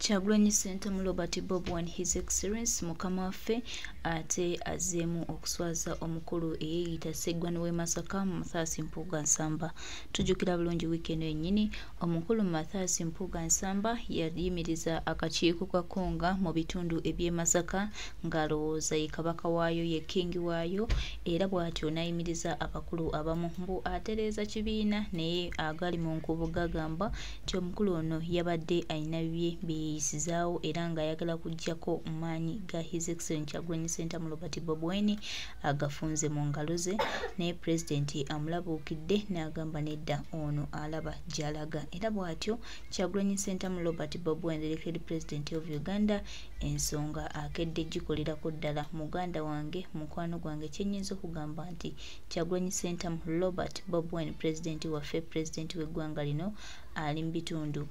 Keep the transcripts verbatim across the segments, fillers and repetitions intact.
Kyagulanyi Ssentamu Robert Bobi and His Excellence Mukama waffe ate azzeemu okuswaza omukulu eyeeyita Sseggwano w'e Masaka Mathias Mpuga Nsamba. Tujjukira bulungi wiikendi yennyini omukulu Mathias Mpuga Nsamba yayimiriza akakiiko ka Kunga mu bitundu eby'e Masaka ng'alowooza ye kabaka waayo ye kingi waayo, era bw'atyo n'ayimiriza abakulu abamu mbu atereeza kibiina naye agali mu nkubu gagamba nti omukulu ono yabadde ayina bye biyisizaawo era ng'ayagala kuggyako maanyi ga His Excellence Kyagulanyi Ssentamu Robert Bobi agafunze mu ngalo ze, naye pulezidenti amulabuukidde n'agamba nedda ono alaba gy'alaga. Era bw'atyo Kyagulanyi Ssentamu Robert Bobi the elected president of Uganda, ensonga akedde gikolerako ddala. Muganda wange, mukwano gwange, kyennyinza okugamba nti Kyagulanyi Ssentamu Robert Bobi president waffe, president w'eggwanga lino, ali mu bitundu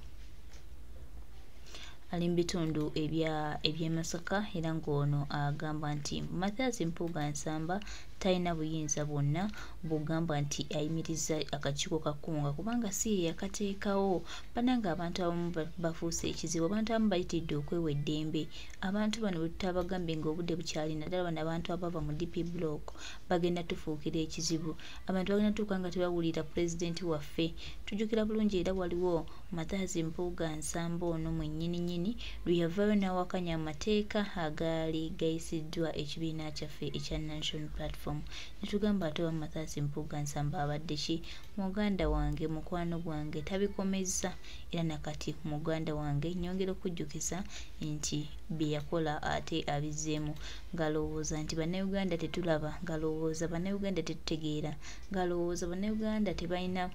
ali mu bitundu ebya eby'e Masaka, era ng'ono agamba nti Mathias Mpuga Nsamba talina buyinza bwonna bugamba nti ayimiriza akakiiko ka Kunga kubanga si ye yakateekawo. Bananga abantu abamu bafuuse ekizibu, abantu abamu bayitidde okwewa eddembe. Abantu bano bwe tutabagambye ng'obudde bukyali, naddala bano abantu abava mu D P block bagenda tufuukira ekizibu. Abantu bagenda tuuka nga tebawulira pulezidenti waffe. Tujjukira bulungi era waliwo Mathias Mpuga Nsamba ono mwennyini lwe yavaayo n'awakanya amateeka agaali gayisiddwa ekibiina kyaffe ekya National Platform. Netugamba ate wa Mathias Mpuga Nsamba abadde ki? Muganda wange, mukwano gwange, tabikomezza era nakati muganda wange nyongera okujjukiza nti bye yakola ate abizzeemu, ng'alowooza nti bannayuganda tetulaba, ng'alowooza bannayuganda tetutegeera, ng'alowooza bannayuganda tebalina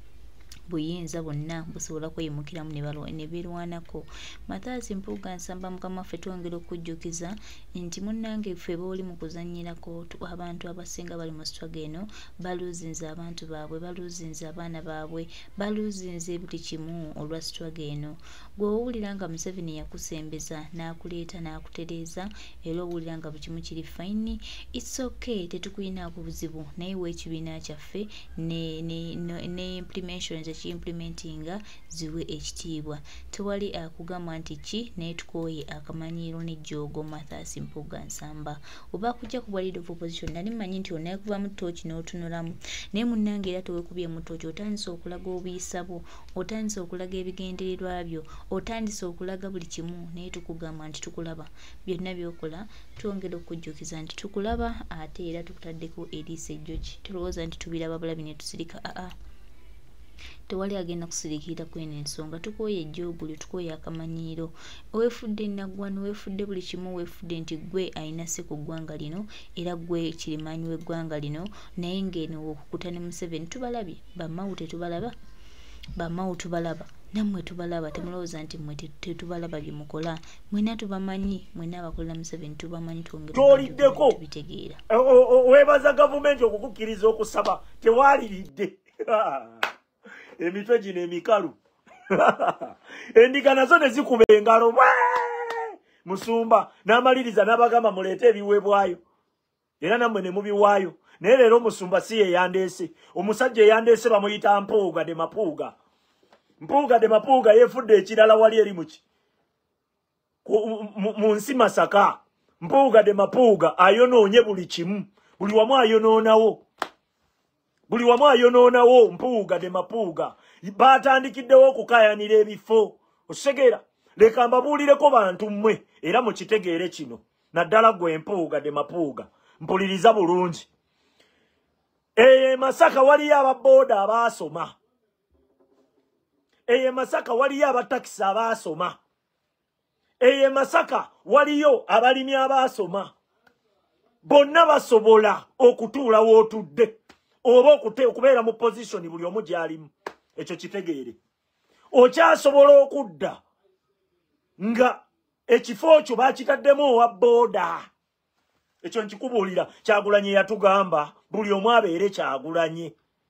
buyinza bonna busobola kweyimukiramu ne beerwanako. Mathias Mpuga Nsamba mukama waffe twongera okujjukiza nti munnange ffe booli mu kuzannyirako abantu abasinga bali mu struggle eno baluzinze abantu baabwe, baluzinze abaana baabwe, baluzinze buli kimu olwa struggle eno. Gwe owulira nga Museveni yakusembeza n'akuleeta n'akutereeza era owulira nga buli kimu kiri fine, it's okay, tetukuyinaako buzibu, naye w'ekibiina kyaffe ne, ne, ne, ne implementations implementinga ziwe ekitiibwa. Tewali akugamba nti ki naye tukooye akamanyiiro n'ejjoogo Mathias Mpuga Nsamba. Oba kujja ku leader of opposition nali mmanyi nti onaekuvamu ttooki n'otunulamu, naye munnange era tewekubye ttooki, otandise okulaga obuyisa bwo, otandise okulaga ebigendererwa byo, otandise okulaga buli kimu, naye tukugamba nti tukulaba. Byonna byokola twongera okujjukiza nti tukulaba ate era tukutaddeko eriisa ejjogi. Tulowooza nti tubiraba bulabi ne tusirika. Aa, tewali agenda kusirikira kweno ensonga. Tukooye ejjooguli, tukooye akamanyiiro. Weefudde naggwano, weefudde buli kimu, weefudde nti gwe ayina se ku ggwanga lino era gwe kirimaanyi w'eggwanga lino, naye ng'eno okukuta ne Museveni tubalabye. Bamawu tetubalaba, bamawu tubalaba, nammwe tubalaba. Temulowooza nti mmwe tetubalaba bye mukola. Mwena tubamanyi, mwena abakolera Museveni tubamanyi, twongera tubitegeera. Weebaza gavumenti okukukkiriza okusaba, tewaliridde. Emitwe gino emikalu endiga nazo ne zikuba engalo Musumba n'amaliriza n'abagamba muleete ebiweebwayo era nammwe ne mubiwaayo. Naye leero Musumba si ye yandeese, omusajja eyandeese bamuyita Mpuga de Mapuga. Mpuga de Mapuga yeefudde ekirala wali eri muki mu nsi Masaka. Mpuga de Mapuga ayonoonye buli kimu, buli wamu ayonoonawo, buli wamu ayonoonawo. Mpuga de Mapuga batandikiddewo okukayanira ebifo. Osegera leka mbabuulireko bantu mmwe era mukitegeere kino, naddala gwe Mpuga de Mapuga mpuliriza bulungi. Eye Masaka waliyo ababooda abaasoma, eye Masaka waliyo abatakisi abaasoma, eye Masaka waliyo abalimi abaasoma. Bonna basobola okutuula wootudde oba okubeera mu position buli omu gy'alimu. Ekyo kitegeere. Okyasobola okudda nga ekifo kyo bakitaddemu owa booda. Ekyo nkikubuulira. Kyagulanyi yatugamba buli omu abeere Kyagulanyi.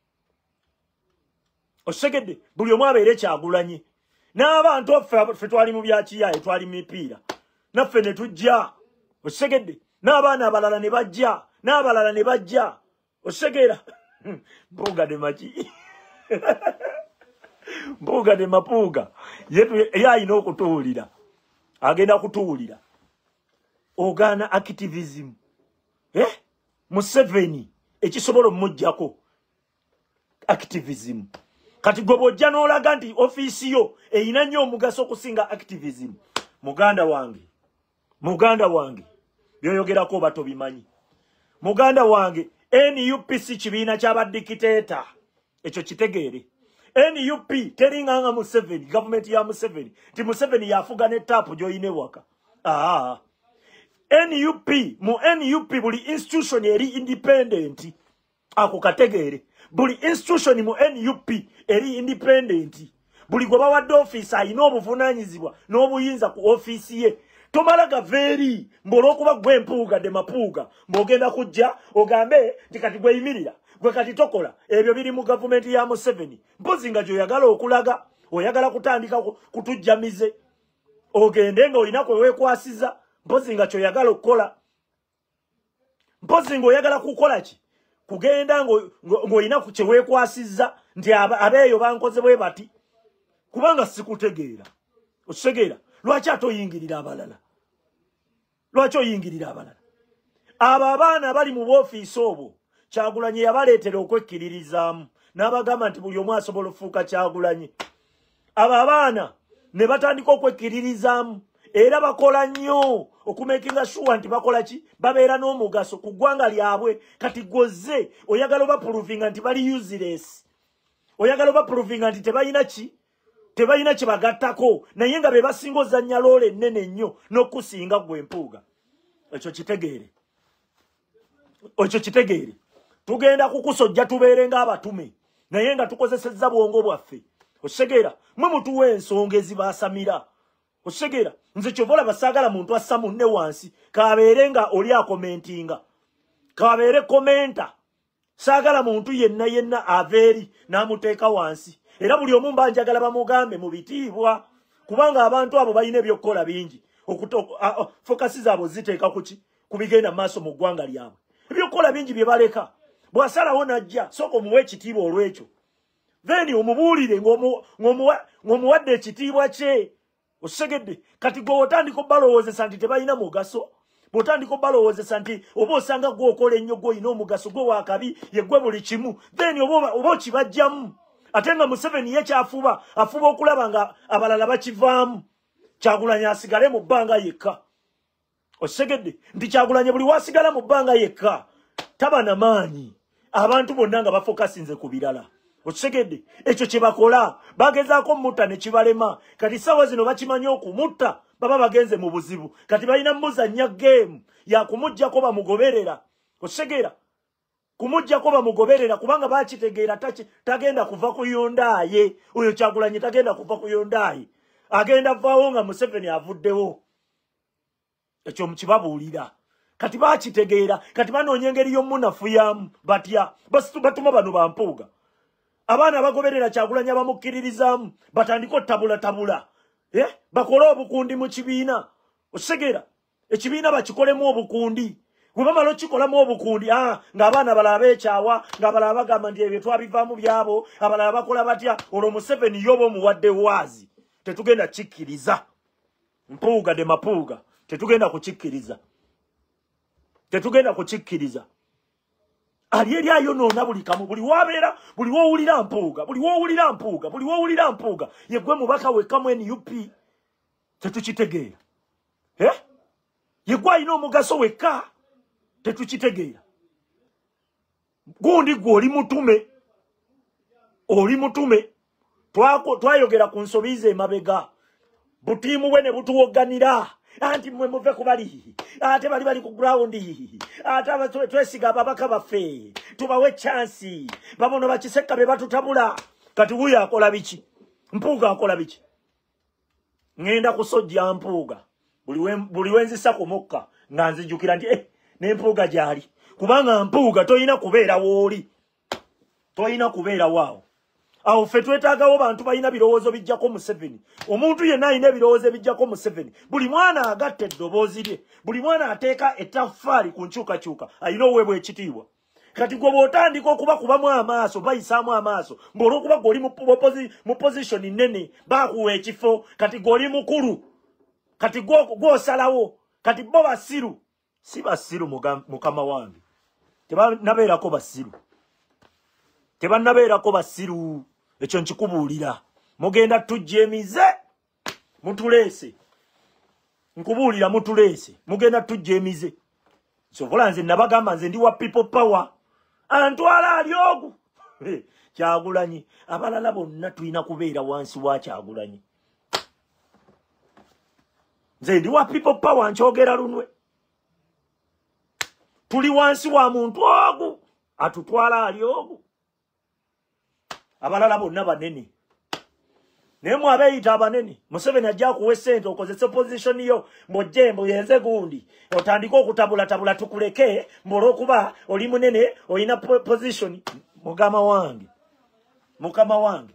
Osegedde, buli omu abeere Kyagulanyi. N'abantu ffe twali mu bya kiyaaye, twali mipiira, naffe ne tujja. Osegedde, n'abaana abalala ne bajja, n'abalala ne bajja. Osegera Mpuga de Maki Mpuga de Mapuga yetu yayina okutuulira. agenda kutuwulira ogaana activism eh Museveni ekisobola omujjako activism kati gwe bw'ojja n'olaga nti ofiisi yo eyina nnyo omugaso okusinga activism muganda wange muganda wange byoyogerako oba tobimanyi muganda wange N U P C kibiina ky'abadikiteeta ekyo kitegeere N U P teringanga Museveni government ya Museveni ti Museveni yafuga ne tapu joyine waka ah N U P mu N U P buli institution eri independent ako kategeere buli institution mu N U P eri independent buli goba wadde office ayina obuvunaanyizibwa n'obuyinza ku office ye tomala gaveri mbolo okuba gwe Mpuga de Mapuga mbogenda kujja ogambe nti kati gwe yimirira gwe kati tokola ebyo biri mu government ya Museveni mpozi nga joyagala okulaga oyagala kutandika kutujjamize ogende nga oyina kwe wekwasiza mpozi nga kyoyagala okukola mpozi nga oyagala kukola ki kugenda ngo ngoyina ku kyewekwasiza nti abeeyo bankoze bwe bati kubanga sikutegeera okitegeera lwaki atoyingirira abalala lwaki oyingirira abalala abo abaana bali mu ofiisi obwo Kyagulanyi yabaleetera okwekkiririzaamu n'abagamba nti buli omu asobola okufuuka Kyagulanyi abo abaana ne batandika okwekkiririzaamu era bakola nnyo okumekinga sure nti bakola ki babeera n'omugaso ku ggwanga lyabwe kati gozze oyagala oba provinga nti bali useless oyagala oba provinga nti tebalina ki tebalina kibagattako naye nga be basinga ozannya loole ennene nnyo n'okusinga gwe Mpuga ekyo kitegeere ekyo kitegeere tugenda kukusojja tubeere ng'abatume naye nga tukozesezza bwongo bwaffe osegeera mwe mutuwa ensonga ezibaasamira osegeera nze kyovola basaagala muntu assa munne wansi kabeere nga oli akomentinga kabeere komenta saagala muntu yenna yenna aveeri n'amuteeka wansi era buli omu mbanjagala bamugambe mu bitiibwa kubanga abantu abo balina ebyokukola bingi fokasi zaabwe ziteeka kuki kubigenda maaso mu ggwanga lyabwe ebyokukola bingi bye baleka bw'asalawo najja sooka omuwa ekitiibwa olw'ekyo then omubuulire ng'omuwadde ekitiibwa kye osegedde kati gwe otandika obbalowoozesa nti tebalina mugaso bw'otandika obbalowoozesa nti oba osanga gwe okola ennyo gwe olina omugaso gwe wakabi ye gwe buli kimu then oba okibajjamu ate nga Museveni ye kyafuba afuba okulaba nga abalala bakivaamu Kyagulanyi asigale mu bbanga yekka osegedde nti Kyagulanyi buli wasigala mu bbanga yekka taba na maanyi abantu bonna nga bafokasinze ku birala okisegedde ekyo kye bakola bagezaako mutta ne kibalema kati ssaawa zino bakimanyi okumutta baba bagenze mu buzibu kati balina muzannya geemu yakumuggyako bamugoberera okitegeera kumuggyako bamugoberera kubanga bakitegeera tagenda kuva ku yondaaye oyo Kyagulanyi tagenda kuva ku yondaaye agenda vaawo nga Museveni avuddewo ekyo mukibabuulira kati bakitegeera kati banoonya engeri y'omunafuyamu batya batuma bano ba Mpuga abaana bagoberera Kyagulanyi abamukkiririzaamu batandika otabula tabula eh bakole obukundi mu kibiina osegeera ekibiina bakikolemu obukundi bwe bamala okikolamu obukundi ah ng'abaana balaba ekyawa ng'abalaba bagamba nti ebyo twabivaamu byabo abalaba bakola batya olwo Museveni yoba omuwadde waazi tetugenda kikkiriza Mpuga de Mapuga tetugenda kukikkiriza tetugenda kukikkiriza ali eri ayonoona buli kamu buli wabeera buli wowulira Mpuga buli wowulira Mpuga buli wowulira Mpuga ye gwe mubaka wekkamu N U P tetukitegeera eh ye gwe alina omugaso wekka tetukitegeera gundi gwe oli mutume oli mutume twayogera ku nsobiize emabega butiimu bwe ne butuwogganira anti mwe muve kubali ate bali bali ku ground ate twesiga ababaka baffe tubawe chance babono bakiseka be batutabula kati wuyo akola biki Mpuga akola biki ngenda kusojja Mpuga buli buli wenzisa ku mukka nga nzijukira nti eh ne Mpuga gyali kubanga Mpuga toyina kubeera wooli toyina kubeera waawo awo ffe twetaagawo bantu balina birowoozo bijjako Museveni omuntu yenna alina ebirowoozo bijjako Museveni buli mwana agatta eddoboozi lye buli mwana ateeka ettaffaali ku nkyukakyuka alina oweebwa ekitiibwa kati gwe bw'otandika okubakubamu amaaso bayisaamu amaaso ng'olwokuba gweoli mu position nnene baakuwa ekifo kati gweoli mukulu kati gwo gwo salawo kati bo basiru si basiru mukama wange teba nabeera ko basiru teba nabeera ko basiru ekyo nkikubuulira mugenda tujjemize mutulese nkubuulira mutulese mugenda tujjemize sobola nze nabagamba nze ndi wa people power antwala alyogu Kyagulanyi abalala bonna tulina kubeera wansi wa Kyagulanyi nze ndi wa people power nkyogera lunwe tuli wansi wa muntu ogu atutwala alyogu abalala bonna banene nemu abeeyita abanene Museveni ajja kuwa sente okozese position yo mbojembo yenze gundi otandika okutabula tabula tukuleke mbolokuba oli munene olina position mugama wange mukama wange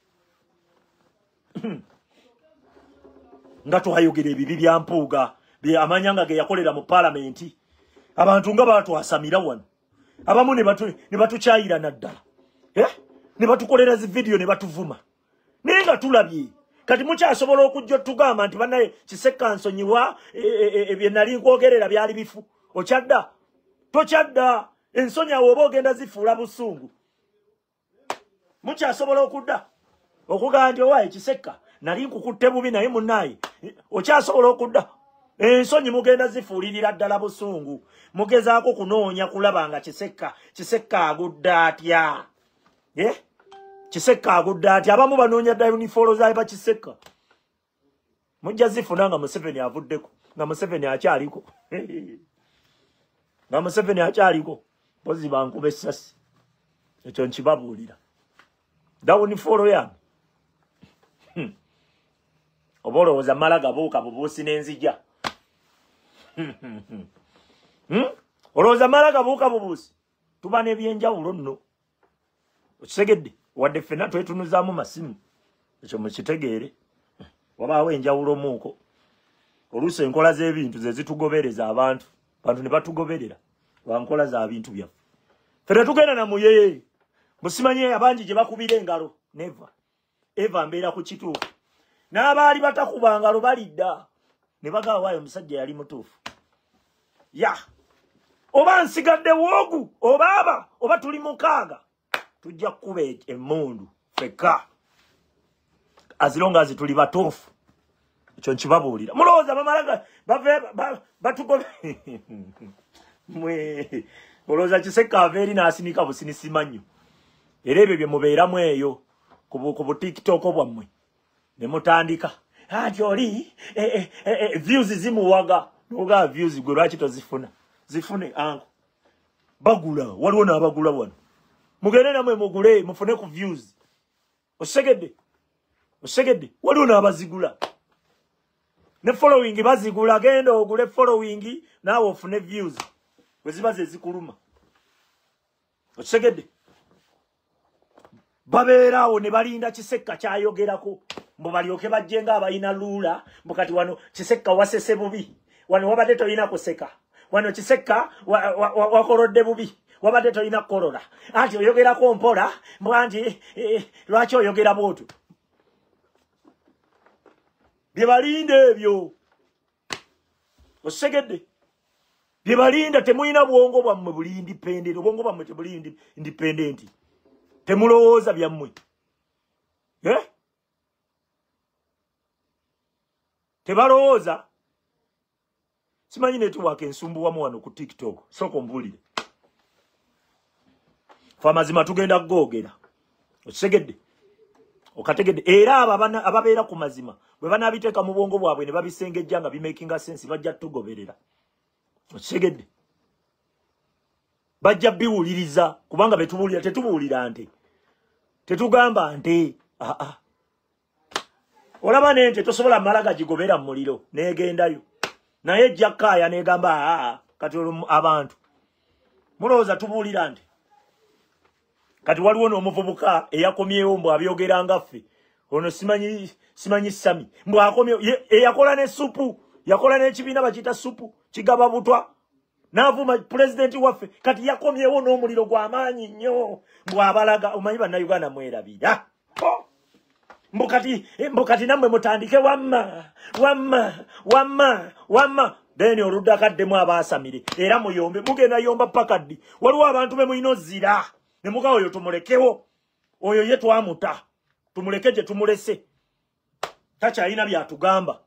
nga twayogera ebibi bya Mpuga bya amanyanga ge yakolera mu parliament abantu nga batwasamira wano abamu ne batu ne batukyayira naddala eh ne batukolera zi video ne batuvuma nenga tulabye kati mukyasobola okujja tugamba nti banaye kisekkansonyiwa ebye nali nkwogerera byali bifu okyadda tokyadda ensonya woba ogenda zifuula busungu mukyasobola okudda okugamba nti owaye kisekka nali nkukutte bubi naye munnaye okyasobola okudda ensonyi mugenda zifuulirira ddala busungu mugezaako kunoonya kulaba nga kisekka kisekka agudda atya eh Kisekka agudda ati abamu banoonya dda uniform zaali ba Kisekka mujja zifuna nga Museveni avuddeko nga Museveni akyaliko nga Museveni akyaliko pozi bankube essasi ekyo nkibabuulira da uniform yange hmm. oba olowooza mmala gabuuka bubuusi n'enzija hmm? olowooza mmala gabuuka bubuusi tuba n'ebyenjawulo nno okisegedde wadde ffenna twetunuzaamu masimu ekyo mukitegeere wabaawo enjawulo muuko oluusi enkola z'ebintu ze zitugobereza abantu bantu ne batugoberera lwa nkola za bintu byaffe ffe tetugenda na muyeye musimanye abangi gye bakubira engalo neva eva mbeera ku kituufu n'abaali batakuba ngalo balidda ne bagamba waayo omusajja yali mutuufu ya oba nsigadde woogu oba aba oba tuli mukaaga tujja kuba emmundu feka azilonga azituli batuufu ekyo nkibabuulira mulowooza bamalaga bave batugobe mwe olowooza Kisekka ava eri n'asinika businisiima nnyo era ebyo bye mubeeramu eyo ku butiktok bwammwe ne mutandika anti oli views zimuwaga nogaa views gwe lwaki tozifuna zifune anko bagula waliwo n'abagula wano mugende namwe mugule mufune ku views osegedde osegedde waliwo n'abazigula ne following bazigula genda ogule following naawe ofune views bwe ziba ze zikuluma osegedde babeeraawo ne balinda Kisekka kyayogerako mbu balyoke bajje nga abalina luula mbukati wano Kisekka wasese bubi wano wabadde tolina kuseka wano Kisekka wakorodde bubi wabadde tolina kukolola anti oyogerako mpola mbwanti lwaki oyogera bwotyo bye balinda ebyo osegedde bye balinda temulina bwongo bwammwe buli independent obwongo bwammwe tebuli independent temulowooza byammwe eh tebalowooza simanyi network ensumbuwamu wano ku TikTok soko mbulire famazima tugenda googera okisegedde okategedde era abo ababeera ku mazima bwe banabiteeka mu bwongo bwabwe ne babisengejja nga bimakinga sense bajja tugoberera okisegedde bajja biwuliriza kubanga betubuulira tetubuulira nte tetugamba nte ah ah olaba nente tosobola malaga gigobera mu muliro negendayo naye jakaya negamba ah kati abantu mulowooza tubuulira nte kati waliwo n'omuvubuka eyakomyewo mbu abyogera ngaffe ono simanyi simanyi sami mbu akomye eyakola ne supu yakola n'ekibiina bakiyita supu kigaba butwa n'avuma pulezidenti waffe kati yakomyewo n'omuliro gw'amaanyi nnyo mbu abalaga omanyi bannayuganda mwerabira mbukati mbukati namwe mutandike wamma wamma wamma wamma then oludda kaddemu abasamire era muyombe mugenda yomba pakaddi waliwo abantu be muyino zira ne muga oyo tumulekewo oyo ye twamuta tumulekeje tumulese tacha ina byatugamba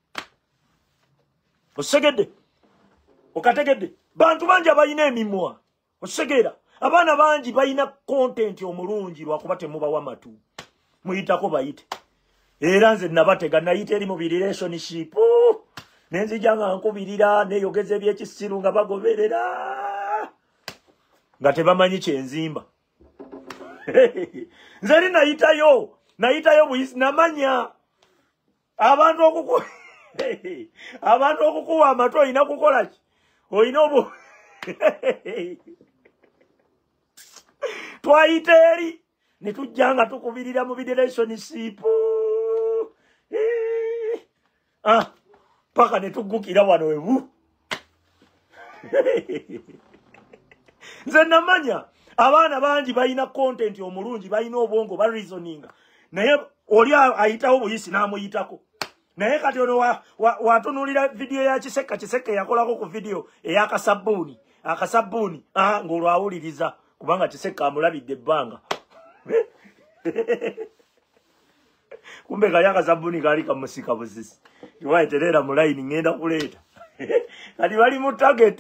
osegedde okategedde bantu banja bayina emimwa osegera abana banji bayina content omulungi lwakuba temuba wamatu muyitako bayite era nze nabatega nayite eri mu relationship nenzijanga nkubirira neyogeze ebyekisiru nga bagoberera nga tebamanyi kyenzimba nze eri nayitayo nayitayo buyisi namanya abantu okuku abantu okukuwa amatu oyina kukola ki oyina obu twayite eri netujjanga tukubirira mu relationship ah paka netugukira wano ebu nze namanya abaana bangi bayina content omulungi bayina obwongo ba reasoning naye oli ayitawo buyisi namuyitako naye kati ono watunulira wa, wa video ya kiseka kiseka yakolako ku video eyakasabuni akasabuni ah ngolwawuliriza kubanga kiseka amulabidde ebbanga kumbe kali akasabuni kali kamusika busisi iwaiterera mu line ngenda kuleta kali bali mu target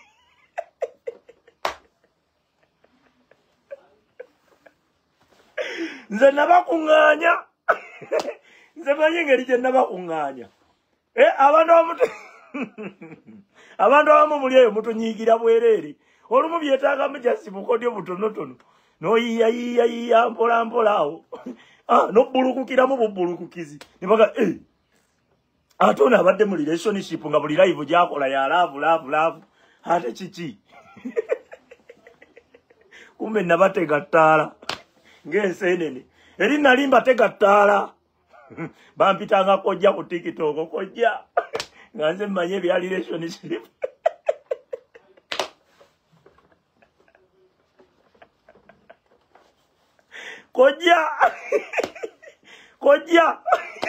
nze nabakunganya nze manye ngeri gye nabakunganya eh abantu abamu abantu abamu muli eyo mutunyigira bwerere olumu byetaaga mujasi mukodyo butonotono no yiya yiya yiya mpola mpola awo ah no bulukukira mu bubulukukizi nibaga eh atona abadde mu relationship nga buli live gyakola ya love love love ate chichi kumbe nabatega ttala ng'ensenene eri nalimba tega ttala bampitanga kojja ku TikTok kojja nga nze mmanye bya relationship kojja kojja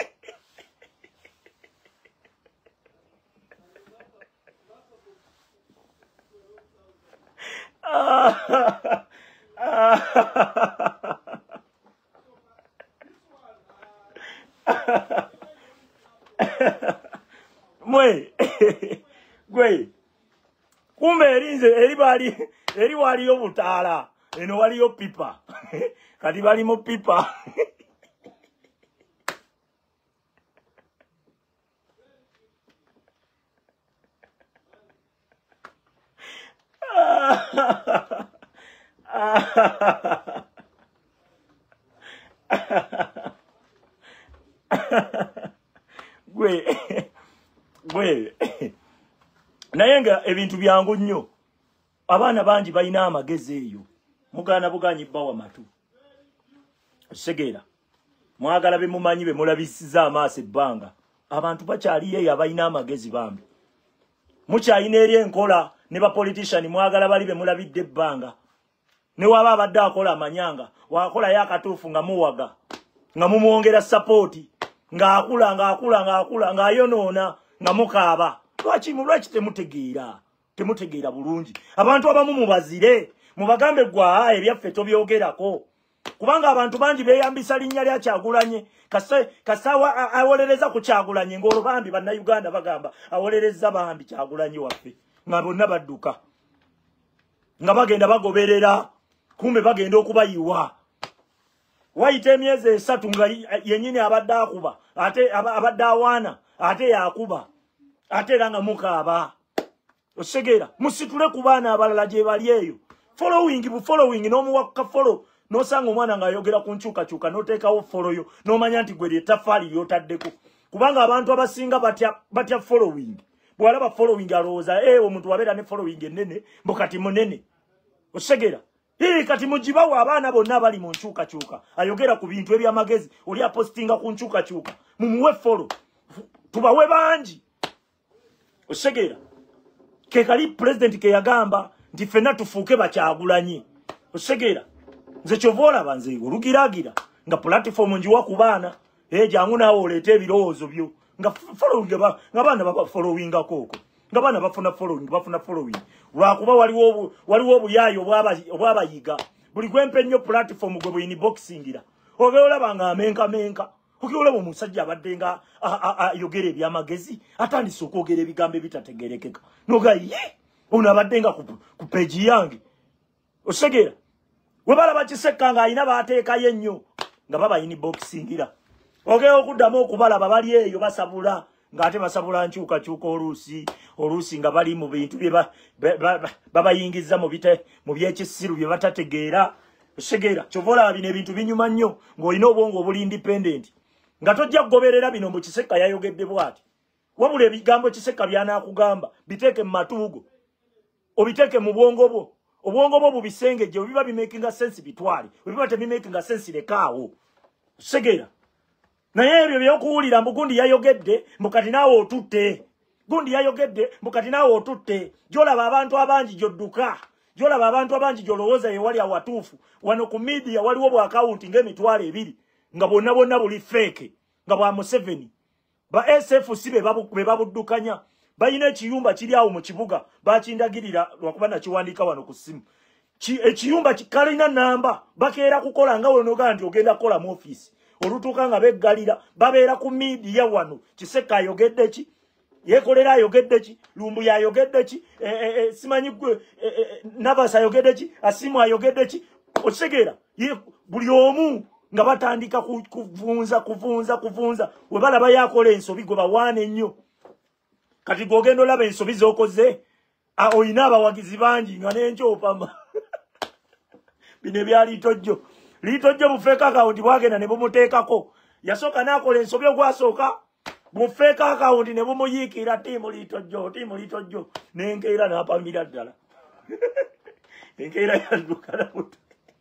mwe gwe kumbe erinze eri bali eri waliyo butaala eno waliyo pipa kati bali mu pipa gwe gwe naye nga ebintu byangu nnyo abaana bangi balina amagezi eyo mugaana buganyi bbawa matu segera mwagala be mumanyi be mulabisiza amaaso ebbanga abantu bakyaliyo eyo abalina amagezi bambi mukyayina eri enkola ne ba politician mwagala bali be mulabidde ebbanga ne waba abadde akola amanyanga wakola yakatuufu nga muwaga nga mumwongera sapoti nga akula nga akula nga akula nga ayonoona nga mukaaba lwaki mulwaki temutegeera temutegeera bulungi abantu abamu mubazire mubagambe gwa ebyaffe tobyogerako kubanga abantu bangi beyambisa linnya lya Kyagulanye kase kasawa awolereza ku Kyagulanye ngolo bambi banna Uganda bagamba awolereza bambi Kyagulanye waffe nga bonna badduka nga bagenda bagoberera kumbe bagenda okubayiwa wayite emyezi esatu nga yenyini abadde akuba ate abadde awaana ate yakuba ate era nga mukaaba osegera musitule ku baana abalala gye bali eyo following bu following n'omuwaka follow nosanga omwana ng'ayogera ku nkyukakyuka n'oteekawo follow yo n'omanya nti gwe ly'ettafaali ly'otaddeko kubanga abantu abasinga batya batya following bw'alaba following alowooza eh omuntu wabeera ne following ennene mbu kati munene osegera Hii kati mujibawa abana bonna bali mu nkyukakyuka ayogera ku bintu ebyamagezi oli apostinga ku nkyukakyuka mumuwe follow tubawe bangi osegera ke kali president ke yagamba nti fena tufuuke Bakyagulanye osegera nze kyovola banze olugiragira nga platform njiwa ku baana eh jangu nawe olete ebirowoozo byo nga following ba ngabana baba following akoko ngabana bafuna following bafuna following lwakuba waliwo waliwo obuyayo obwaba obwabayiga buli gwempe nnyo platform gwe buyini boxingira ogeola banga amenka menka ogeola mu musajja abaddenga yogere ebyamagezi atandise okwogera ebigambo ebitategerekeka noga ye ono abaddenga ku page yange osegera webala bakisekanga ayina baateekayo ennyo nga baba yini boxingira ogeo okuddamu okubalaba bali eyo basabula ngate basabula nchuka chuka olusi olusi nga bali mu bintu bye babayingiza mu bite mu byekisiru bye batategeera segera chovola bine bintu binyuma nnyo ng'olina obwongo obuli independent nga tojja kugoberera bino mu kiseka yayogedde bwati wabula ebigambo kiseka byanakugamba biteeke mu matuugo obiteeke mu bwongo bwo obwongo bwo bubisengejje obiba bimakinga sense bitwale obiba tebimakinga sense lekaawo segera naye ebyo byokuwulira mbu gundi yayogedde mukati naawe otutte gundi yayogedde mukati naawe otutte gyolaba abantu abangi gyodduka gyolaba abantu abangi gyolowooza ye wali awatuufu wano ku media waliwo bwa akawunti ng'emitwalo ebiri nga bonna bonna buli feke nga bwa Museveni ba S F C be babuddukanya bayina ekiyumba kiri awo mu kibuga bakindagirira lwakuba nakiwandiika wano ku ssimu ekiyumba kikalina namba bakeera kukola nga wonoga nti ogenda kukola mu office olutuuka nga beggalira babeera ku media wano kiseka ayogedde ki yekolera ayogedde ki lumbu yayogedde ki simanyi gwe Navas ayogedde ki Asimu ayogedde ki osegera buli omu nga batandika kuvunza kuvunza kuvunza we balaba yakola ensobi gwe bawaane nnyo kati gogenda olaba ensobi z'okoze oyina abawagizi bangi nga n'enkyopama bino byali tojjo litojjo bufeka akawunti bwagenda ne bumuteekako yasooka n'akola ensobi ogwasooka bufeka akawunti ne bumuyiikira tiimu litojjo tiimu litojjo n'enkeera n'apamira ddala enkeera yadduka nabuto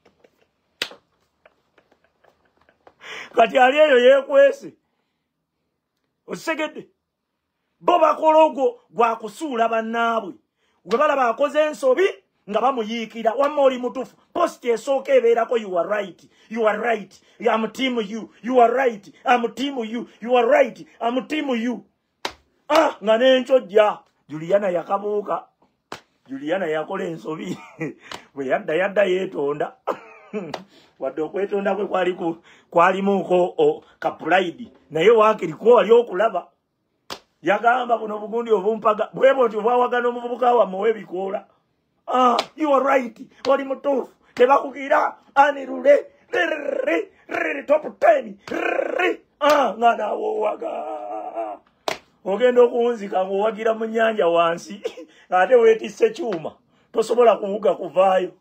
kati ali eyo yeekwese osegedde bo bakola ogwo gwakusuula bannaabwe gwe balaba akoze ensobi nga bamuyiikira wamma oli mutufu post esooka ebeerako you are right you are right I'm team you you are right I'm team you you are right I'm team you ah nga n'enkyojja Juliana yakabuuka Juliana yakola ensobi bwe yadda yadda yeetonda wadde okwetonda kwe kwali kwalimuko ka pride naye waakiriko wali okulaba yagamba buno bugundi obumpaga bwebo nti bwawagana omuvubuka wamwe webikoola ah you are right oli mutuufu tebakugira anirule top ten ah nga naawe owaga ogenda okuwunzika ng'owagira mu nnyanja wansi ate weetisse kyuma tosobola kuwuga kuvaayo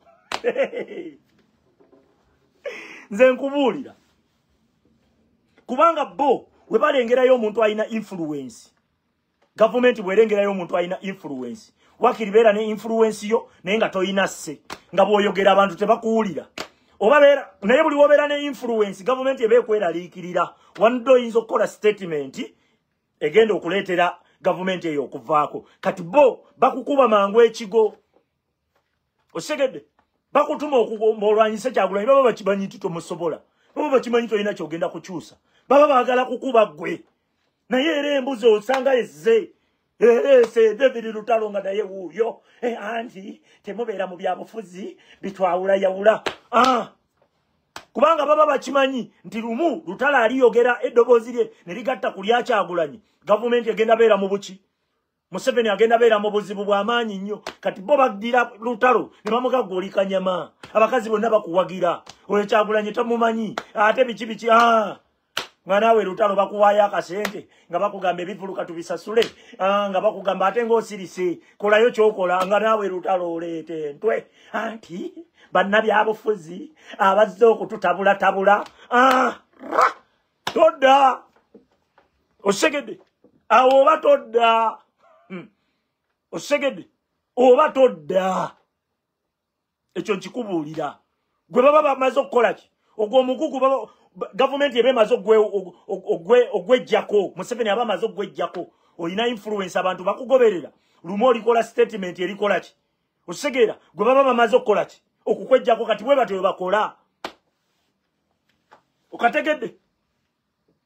nze nkubuulira kubanga bo we balengerayo omuntu alina influence gavumenti bwerengerayo omuntu alina influence wakiribeera ne influence yo naye nga toyina sse nga bw'oyogera abantu tebakuwulira oba beera naye buli wobeera ne influence gavumenti eba ekweraliikirira wanidde oyinza okukola statement egenda okuleetera gavumenti eyo okuvaako kati bo bakukuba mangu ekigo osegedde bakutuma olwanyise Kyagulanyi baba bakimanyi nti tomusobola baba bakimanyi tolina kyogenda kukyusa baba baagala kukuba ggwe naye era embuzi osanga ezze ese David Lutalo nga naye wuuyo anti temubeera mu byabufuzi bitwawula yawula ah kubanga baba bakimanyi nti lumu Lutalo aliyogera eddoboozi lye ne ligatta ku lya Kyagulanyi gavumenti egenda beera mu buki Museveni agenda beera mu buzibu bw'amaanyi nnyo kati bo baddira Lutalo ne bamugaggoolika nyama abakazi bonna bakuwagira oyo Kyagulanyi tamumanyi ate biki biki ah nga naawe Lutalo bakuwaayo akasente nga bakugamba ebivuluka tubisasule ah nga bakugamba ate ng'osirise kolayo kyokola nga naawe Lutalo oleete ntwe anti bannabyabufuzi abazze okututabula tabula ah todda osegedde awo oba todda hmm. osegedde oba todda ekyo nkikubuulira gwe baba bamaze okukola ki ogwo omugugu baba gavumenti ebe maze ogwejjako Museveni aba amaze ogwejjako olina influence abantu bakugoberera lumu olikola statement erikola ki osegera gwe baba bamaze okukola ki okukwejjako kati bwe batyo bakola okategedde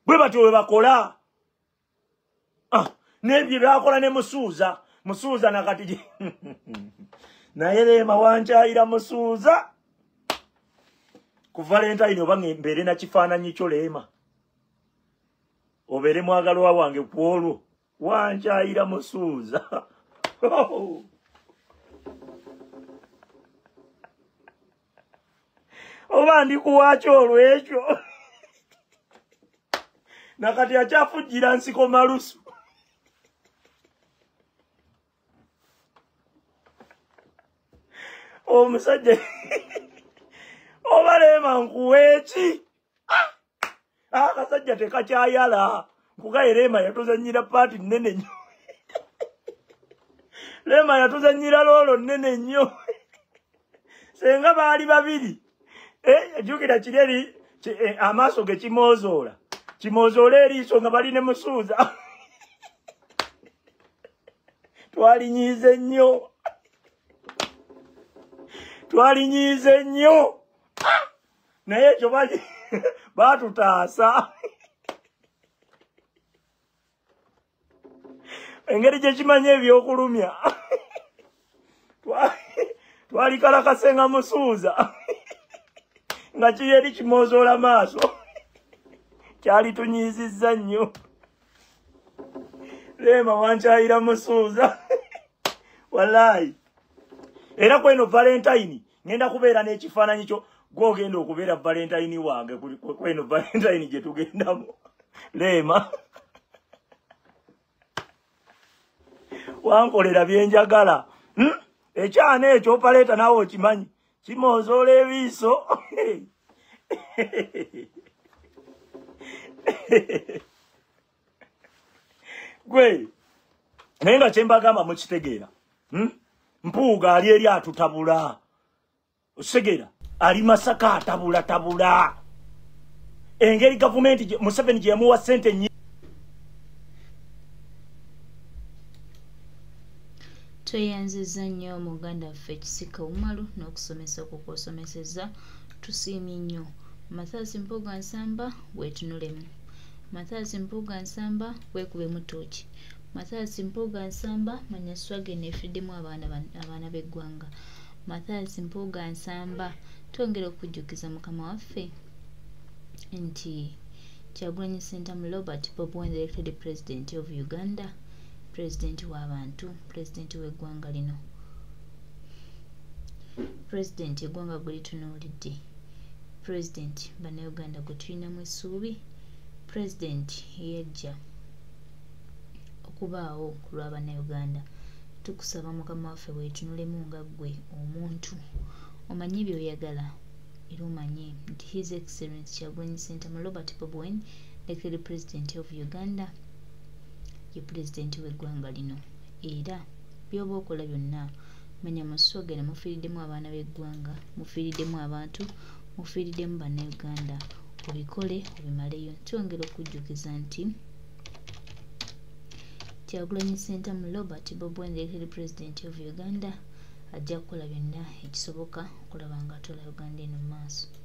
bwe batyo bwe bakola. Ah, nebye byakola ne Musuuza. Musuuza nakati naye Leema wankyayira Musuuza ku Valentine oba ng'embeere na kifaananyi kyo Leema. Obeere mwagalwa wange ku olwo wankyayira Musuuza. Oba ndi kuwakyo olwekyo. Nakati akyafujjira nsiko malusu. Omusajja oba Leema nkuweeki. Akasajja tekakyayala. Nkugaye Leema yatuzannyira paati nnene nnyo. Leema yatuzannyira loolo nnene nnyo. Senga baali babiri. Eh, jukira kireri eh, amaaso ge kimozoola. Kimozoola eriiso nga bali ne Musuuza. Twalinyiize nnyo. Twalinyiize nnyo. Naye ekyo bali baatutaasa. Engeri gye kimanya ebyokulumya. Twali kalakasenga Musuuza. Nga kiyeri kimozoola maaso. Kyali tunyiizizza nnyo. Leema wankyayira Musuuza. Wallahi. Era kweno Valentine ngenda kubeera n'ekifaananyi kyo gw'ogenda okubeera Valentine wange kweno Valentine gye tugendamu. Leema. Wankolera byenjagala. Hmm? Ekyana ekyo opaleeta naawe okimanyi. Kimozoola ebiiso. Gwe. Naye nga kye mbagamba mukitegeera. Hmm? Mpuuga ali eri atutabula. Osegera ali Masaka atabula tabula. Engeri gavumenti Museveni gye yamuwa ssente nnyingi. Tweyanzizza nnyo muganda waffe Kisika Umaru n'okusomesa okwo kw'osomesezza tusiimye nnyo. Mathias Mpuga Nsamba weetunulemu. Mathias Mpuga Nsamba weekubemu tooki. Mathias Mpuga Nsamba manya swage neefiddemu abaana abaana b'eggwanga. Mathias Mpuga Nsamba twongera okujjukiza mukama waffe nti Kyagulanyi Ssentamu Robert Bobi Wine, the elected president of Uganda, president w'abantu, president w'eggwanga lino, president eggwanga gwe litunuulidde, president bannayuganda gwe tulinamu essuubi, president eyajja okubaawo ku lwa bannayuganda. Tukusaba mukama waffe weetunulemu nga ggwe omuntu omanye by'oyagala era omanye nti His Excellency Kyagulanyi Ssentamu Robert Bobi Wine, elected president of Uganda, ye president w'eggwanga lino, era by'oba okola byonna manya musogera mufiiriddemu abaana b'eggwanga, mufiiriddemu abantu, mufiiriddemu bannayuganda. Obikole obimaleyo. Twongera okujjukiza nti Kyagulanyi Ssentamu Robert Bobi Wine, the elected president of Uganda, ajja kukola byonna ekisoboka okulaba nga atola Uganda eno mu maaso.